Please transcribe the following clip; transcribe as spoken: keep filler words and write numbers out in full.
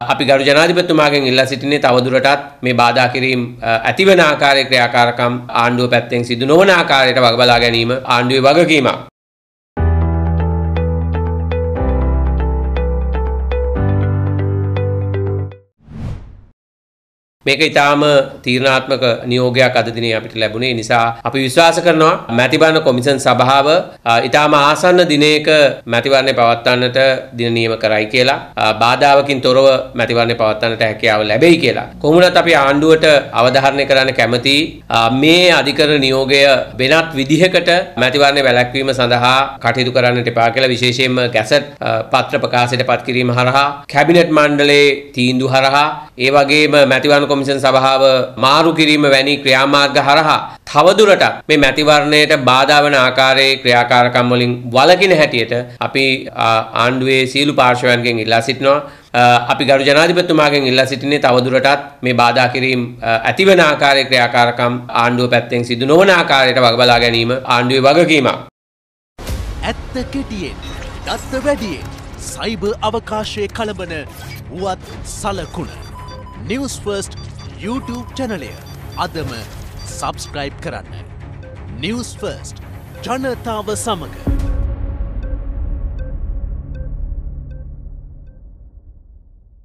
අපි ගරු ජනාධිපතිතුමාගෙන් ඉල්ලා සිටින්නේ තවදුරටත් මේ බාධා කිරීම ඇතිවන ආකාරයේ ක්‍රියාකාරකම් ආණ්ඩුව පැත්තෙන් සිදු නොවන ආකාරයට වග බලා ගැනීම ආණ්ඩුවේ වගකීමක්. මේක ඊටාම තීරණාත්මක නියෝගයක් අද දිනේ අපිට ලැබුණේ. ඒ නිසා අපි විශ්වාස කරනවා මැතිවරණ කොමිෂන් සභාව ඊටාම ආසන්න දිනයක මැතිවරණය පවත්වන්නට දින නියම කරයි කියලා, බාධාවකින් තොරව මැතිවරණය පවත්වන්නට හැකියාව ලැබෙයි කියලා. කොහොමුණත් අපි ආණ්ඩුවට අවධාරණය කරන්න කැමතියි මේ අධිකරණ නියෝගය වෙනත් විදිහකට මැතිවරණය වැළැක්වීම සඳහා කටයුතු කරන්නට එපා කියලා. විශේෂයෙන්ම ගැසට් පත්‍ර ප්‍රකාශයට පත් කිරීම හරහා, කැබිනට් මණ්ඩලයේ තීන්දුව හරහා, ඒ වගේම මැතිවරණ කොමිෂන් සභාව මාරු කිරීම වැනි ක්‍රියාමාර්ග හරහා තවදුරටත් මේ මැතිවරණයට බාධා වන ආකාරයේ ක්‍රියාකාරකම් වලින් වළකින හැටියට අපි ආණ්ඩුවේ සියලු පාර්ශවයන්ගෙන් ඉල්ලා සිටිනවා. අපි ගරු ජනාධිපතිතුමාගෙන් ඉල්ලා සිටින්නේ තවදුරටත් මේ බාධා කිරීම ඇතිවන ආකාරයේ ක්‍රියාකාරකම් ආණ්ඩුව පැත්තෙන් සිදු නොවන ආකාරයට වග බලා ගැනීම ආණ්ඩුවේ වගකීමක්. ඇත්ත කෙටියෙන්, දත්ත වැඩියෙන්, සයිබර් අවකාශයේ කලබන වුවත් සලකුණ. Newsfirst YouTube channel අදම subscribe කරන්න. Newsfirst ජනතාව සමග